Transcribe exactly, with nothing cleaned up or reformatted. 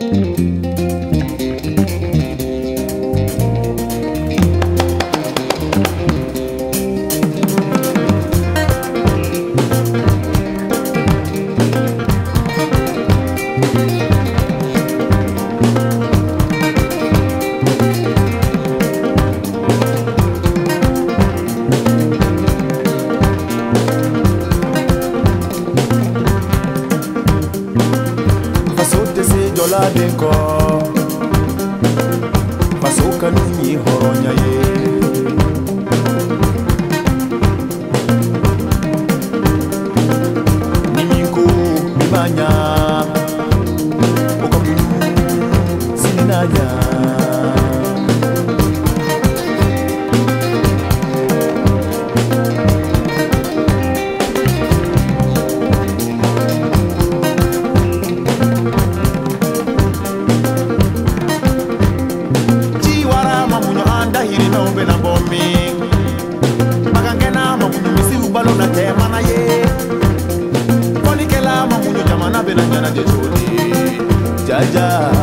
Jola denko Pasoka nini horonya ye Niminko nimanya Okamunu sininanya na bomi magangena mamunyu misi ubalo na tema na ye konikela mamunyu jamana benanyana jejoli jaja